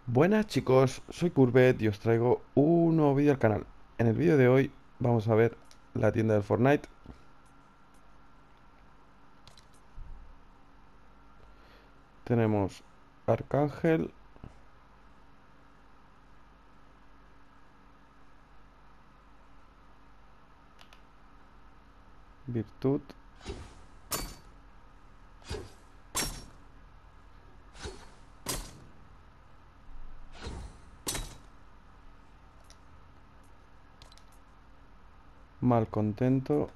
Buenas chicos, soy Courbet y os traigo un nuevo vídeo al canal. En el vídeo de hoy vamos a ver la tienda del Fortnite. Tenemos Arcángel, Virtud, Malcontento,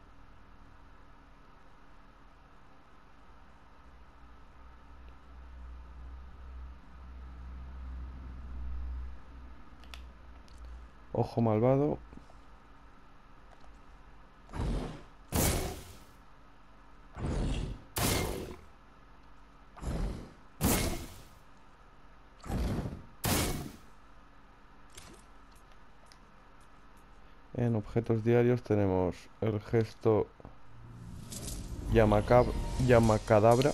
Ojo Malvado, en objetos diarios tenemos el gesto Llamacadabra,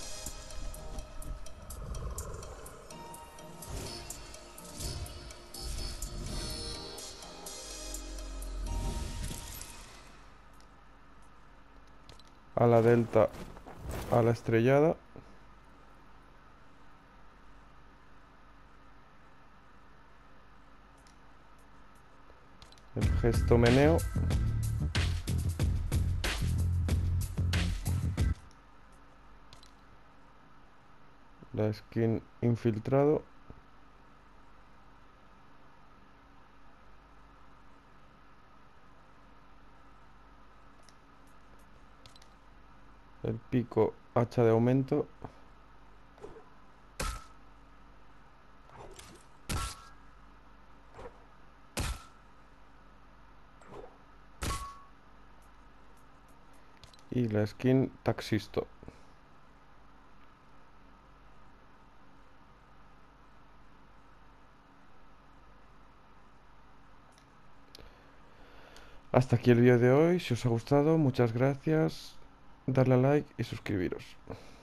a la Delta, a la Estrellada, el gesto Meneo, la skin Infiltrado, el pico Hacha de Aumento, y la skin Taxisto. Hasta aquí el vídeo de hoy. Si os ha gustado, muchas gracias. Darle a like y suscribiros.